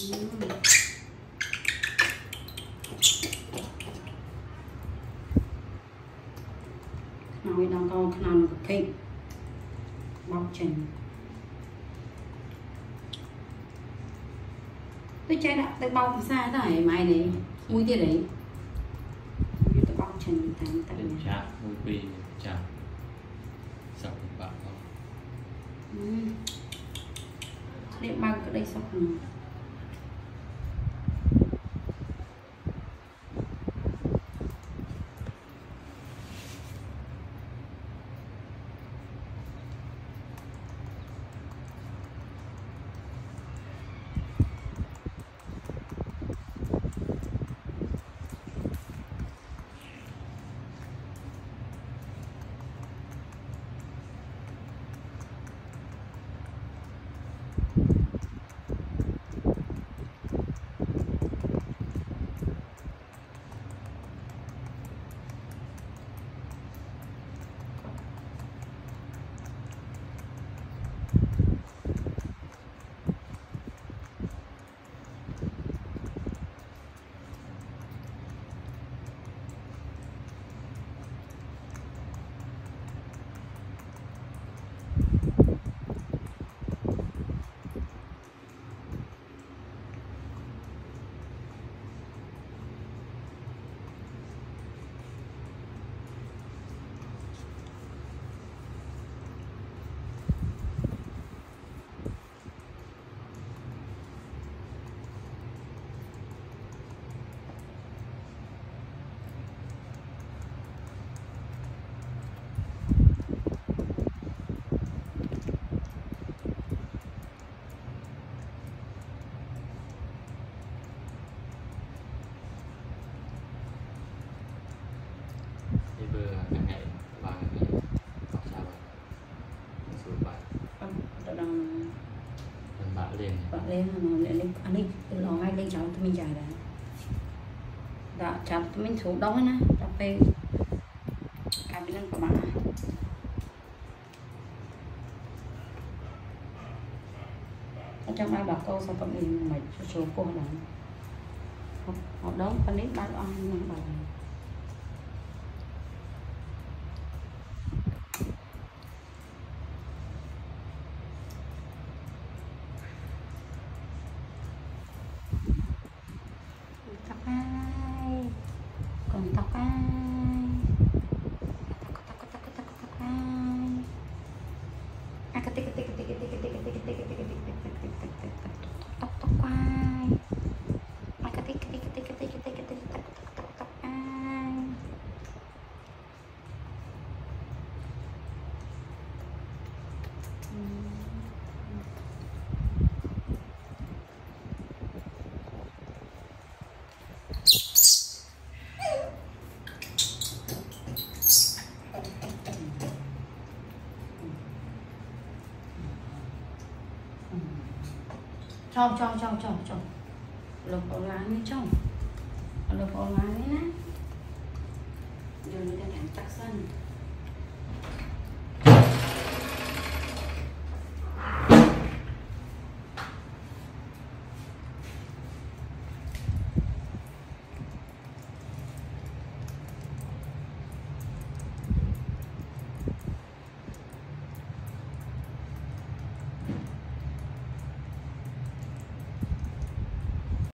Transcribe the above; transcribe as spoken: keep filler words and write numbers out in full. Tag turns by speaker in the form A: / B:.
A: nói đang con nào nó kịch bóc chừng tôi chơi đã tôi bóc xa rồi mày đấy mũi kia đấy tôi bóc chừng thành thành
B: chả mũi bì chả sọc bạn không
A: để bằng cái đây sọc nữa lên lên anh đi lo ngay lên cháu tụi mình chạy đã đã cháu tụi mình xuống đó nè cháu về cái bên của bạn ở trong ai bảo câu sao tụi mình mày số cô đó họ đó con đến bán ăn nhưng mà cho cho cho cho cho lục online mới trong lục online mới nè rồi người ta cảnh chắc sân